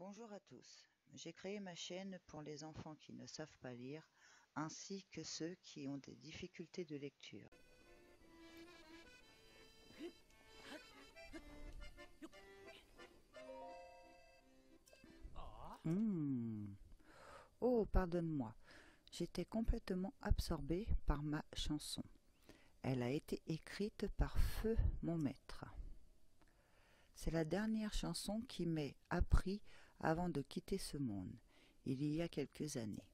Bonjour à tous, j'ai créé ma chaîne pour les enfants qui ne savent pas lire, ainsi que ceux qui ont des difficultés de lecture. Hmm. Oh, pardonne-moi, j'étais complètement absorbée par ma chanson. Elle a été écrite par Feu, mon maître. C'est la dernière chanson qui m'est apprise avant de quitter ce monde, il y a quelques années.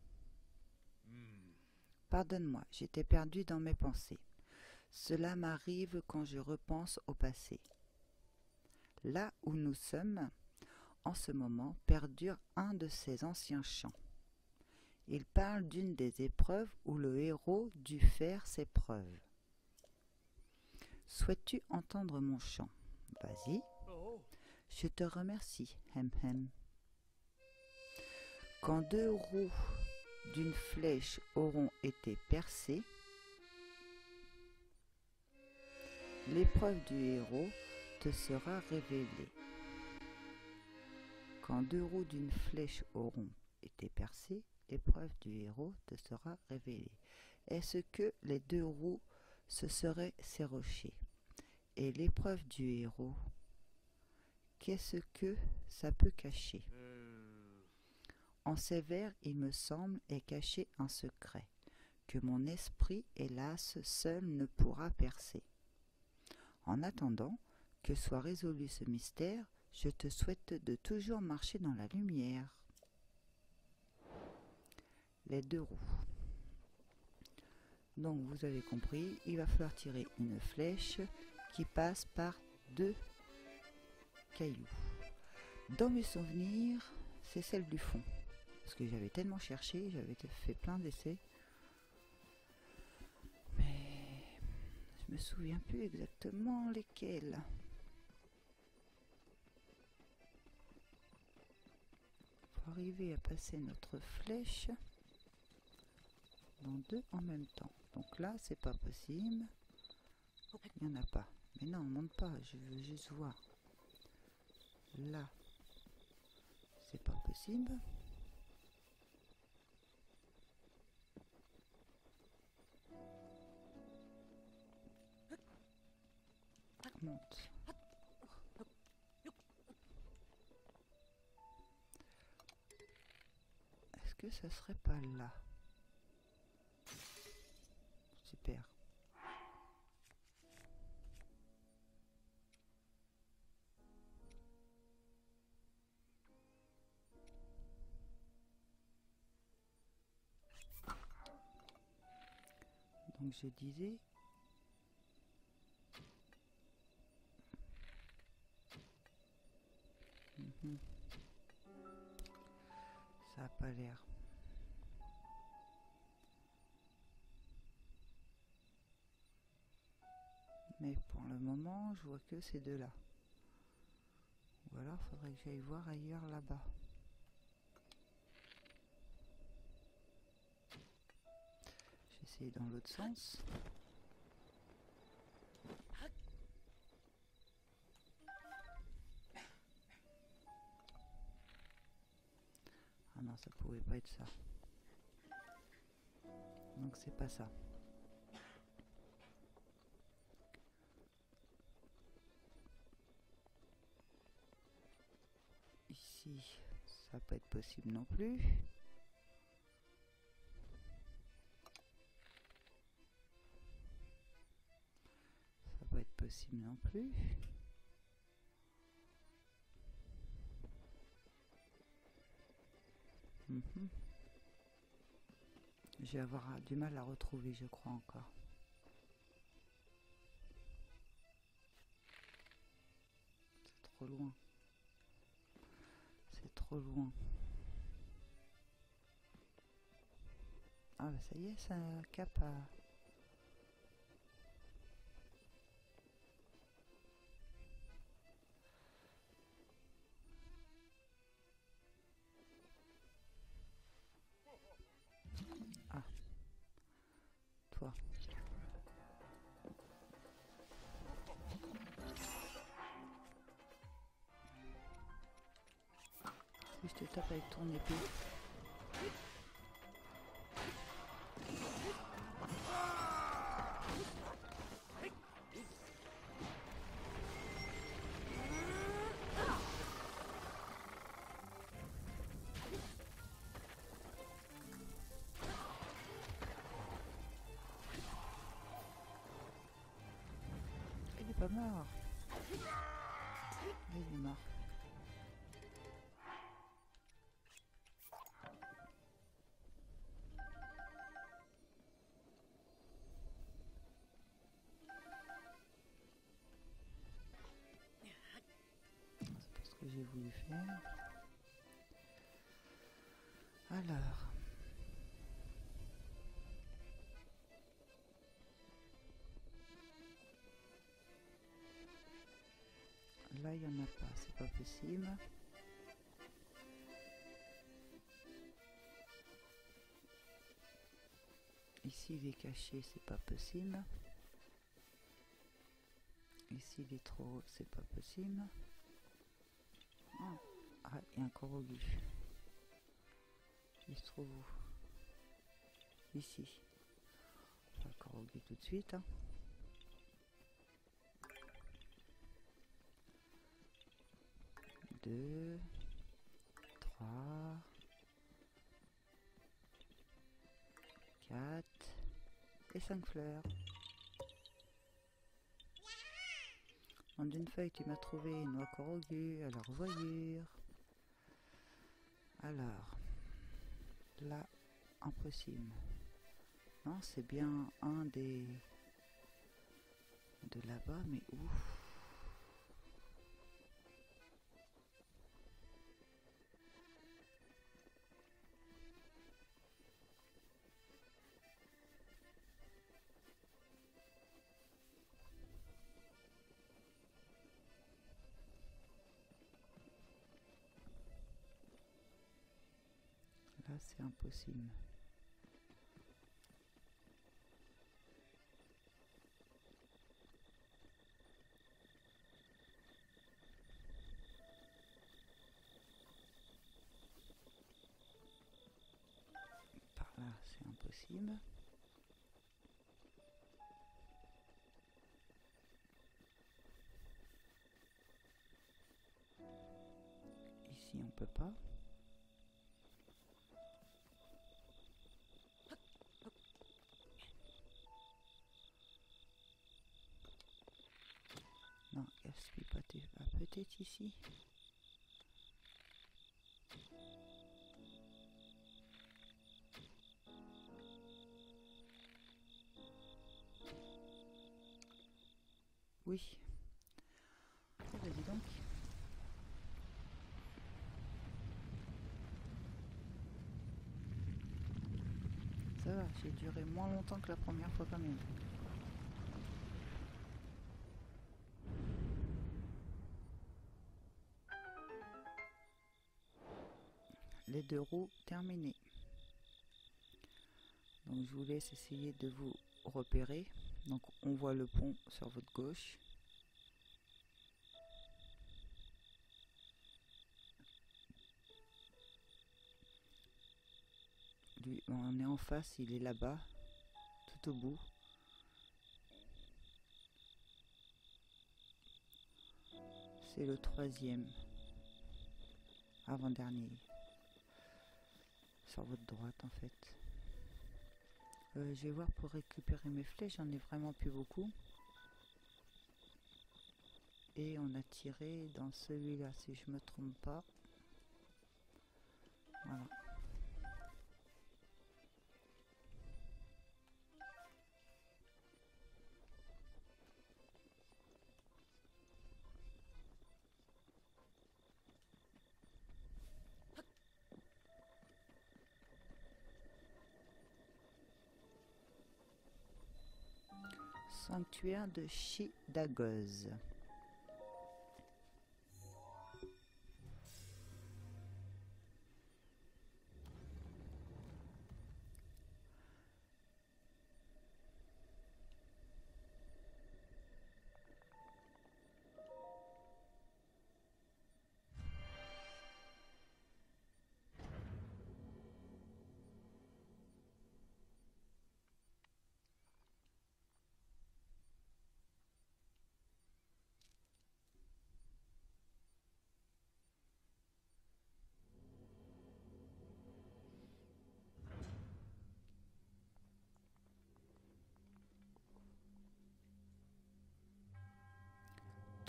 Pardonne-moi, j'étais perdue dans mes pensées. Cela m'arrive quand je repense au passé. Là où nous sommes, en ce moment, perdure un de ces anciens chants. Il parle d'une des épreuves où le héros dut faire ses preuves. Souhaites-tu entendre mon chant? Vas-y. Je te remercie, hem hem. Quand deux roues d'une flèche auront été percées, l'épreuve du héros te sera révélée. Quand deux roues d'une flèche auront été percées, l'épreuve du héros te sera révélée. Est-ce que les deux roues se seraient serrochées? Et l'épreuve du héros, qu'est-ce que ça peut cacher? En ces vers, il me semble, est caché un secret, que mon esprit, hélas, seul ne pourra percer. En attendant que soit résolu ce mystère, je te souhaite de toujours marcher dans la lumière. Les deux roues. Donc vous avez compris, il va falloir tirer une flèche qui passe par deux cailloux. Dans mes souvenirs, c'est celle du fond. Parce que j'avais tellement cherché, j'avais fait plein d'essais. Mais je me souviens plus exactement lesquels. Pour arriver à passer notre flèche dans deux en même temps. Donc là, c'est pas possible. Il n'y en a pas. Mais non, on monte pas, je veux juste voir. Là, c'est pas possible. Monte. Est-ce que ça serait pas là? Super. Donc je disais... Ça n'a pas l'air. Mais pour le moment, je vois que ces deux-là. Ou alors, faudrait que j'aille voir ailleurs là-bas. J'essaye dans l'autre sens. Ah non, ça pouvait pas être ça. Donc c'est pas ça. Ici, ça va pas être possible non plus. Ça va pas être possible non plus. Je vais avoir du mal à retrouver, je crois encore. C'est trop loin. C'est trop loin. Ah bah ça y est, ça cap à... Ah, toi. Si je te tape avec ton épée. Il est pas mort. Il est mort. C'est ce que j'ai voulu faire. Alors. Là, il n'y en a pas, c'est pas possible. Ici, il est caché, c'est pas possible. Ici, il est trop haut, c'est pas possible. Ah, il y a un corolus. Il se trouve où? Ici. On va le corolus tout de suite. Hein. 2, 3, 4 et 5 fleurs. En une feuille, tu m'as trouvé une noix corolus, alors voyure. Alors, là, impossible. Non, c'est bien un des... de là-bas, mais où? Là, c'est impossible. Par là, c'est impossible. Ici, on peut pas. Non, gaspille pas tes... Ah, peut-être ici. Oui. Oh, vas-y donc. Ça va, j'ai duré moins longtemps que la première fois quand même. Les 2 roues terminées. Donc je vous laisse essayer de vous repérer. Donc on voit le pont sur votre gauche. Lui, on est en face, il est là-bas, tout au bout. C'est le 3e, avant-dernier. Sur votre droite en fait. Je vais voir pour récupérer mes flèches, j'en ai vraiment plus beaucoup. Et on a tiré dans celui-là, si je me trompe pas. Voilà. Sanctuaire de Chidagoz.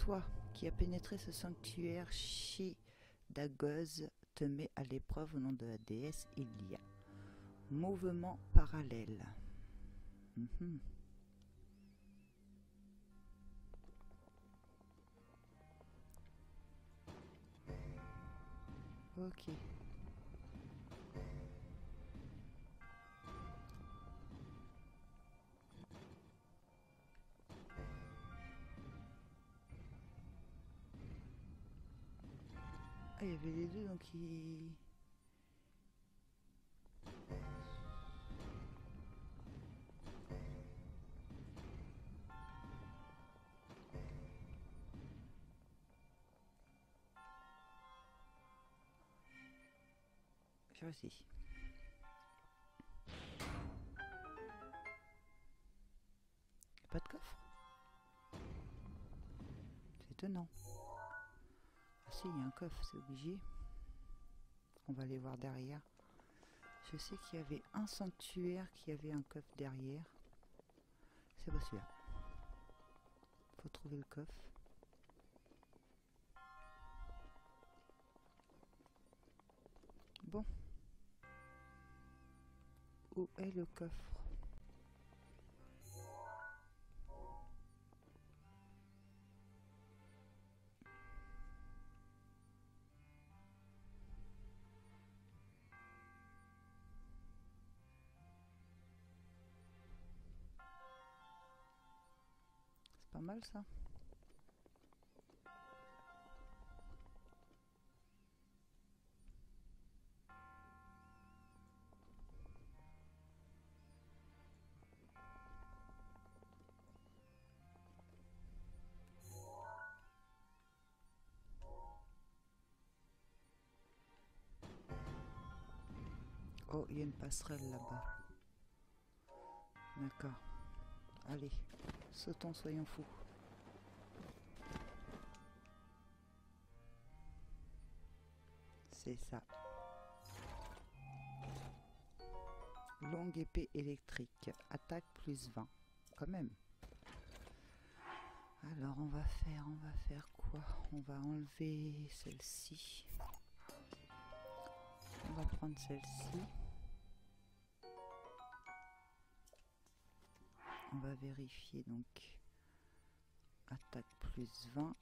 Toi qui as pénétré ce sanctuaire, Shi-Dagoz te met à l'épreuve au nom de la déesse Ilia. Mouvement parallèle. Mhm. Ok. Ah, il y avait les deux, donc il... J'ai réussi. Pas de coffre. C'est étonnant. Ah si, il y a un coffre, c'est obligé. On va aller voir derrière. Je sais qu'il y avait un sanctuaire qui avait un coffre derrière. C'est pas celui-là. Faut trouver le coffre. Bon. Où est le coffre? C'est pas mal ça. Oh, il y a une passerelle là-bas. D'accord. Allez, sautons, soyons fous. C'est ça. Longue épée électrique. Attaque plus 20. Quand même. Alors on va faire quoi? On va enlever celle-ci. On va prendre celle-ci. On va vérifier donc. Attaque plus 20.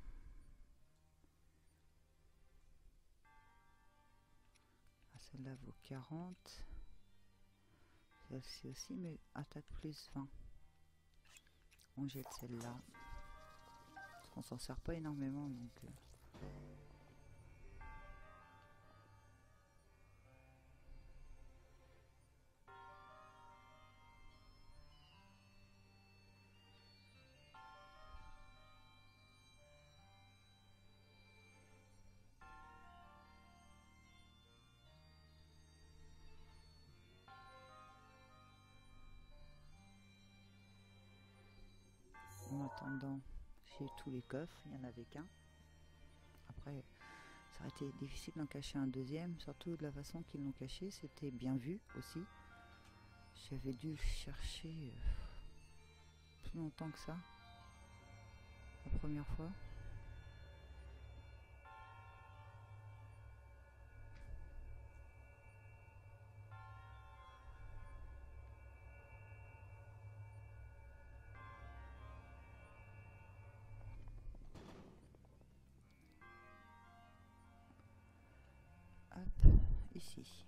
Ah, celle-là vaut 40. Celle-ci aussi, mais attaque plus 20. On jette celle-là. On s'en sert pas énormément donc. En attendant, j'ai tous les coffres, il n'y en avait qu'un. Après, ça aurait été difficile d'en cacher un deuxième, surtout de la façon qu'ils l'ont caché, c'était bien vu aussi. J'avais dû chercher plus longtemps que ça, la première fois. Hop, ici.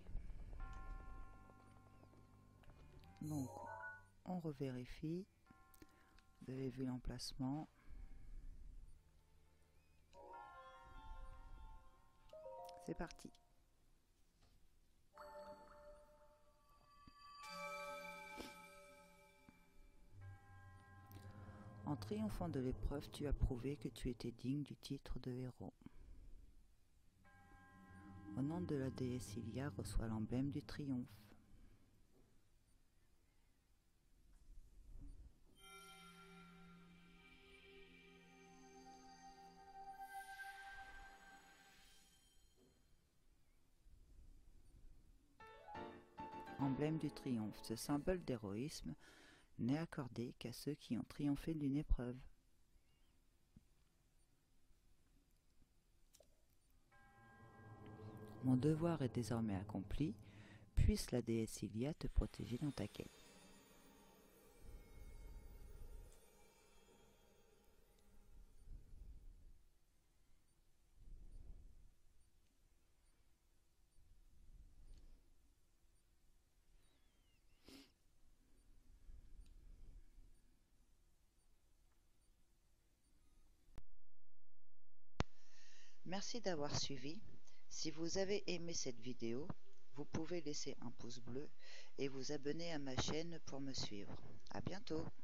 Donc, on revérifie. Vous avez vu l'emplacement. C'est parti. En triomphant de l'épreuve, tu as prouvé que tu étais digne du titre de héros. Au nom de la déesse Ilia, reçoit l'emblème du triomphe. Emblème du triomphe, ce symbole d'héroïsme n'est accordé qu'à ceux qui ont triomphé d'une épreuve. Mon devoir est désormais accompli. Puisse la déesse Ilia te protéger dans ta quête. Merci d'avoir suivi. Si vous avez aimé cette vidéo, vous pouvez laisser un pouce bleu et vous abonner à ma chaîne pour me suivre. À bientôt!